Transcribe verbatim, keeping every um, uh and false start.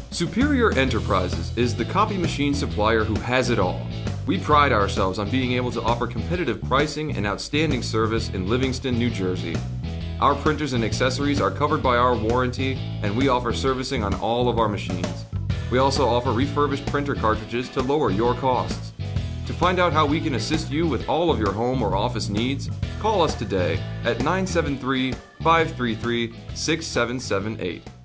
Superior Enterprises is the copy machine supplier who has it all. We pride ourselves on being able to offer competitive pricing and outstanding service in Livingston, New Jersey. Our printers and accessories are covered by our warranty, and we offer servicing on all of our machines. We also offer refurbished printer cartridges to lower your costs. To find out how we can assist you with all of your home or office needs, call us today at nine seven three, five three three, six seven seven eight.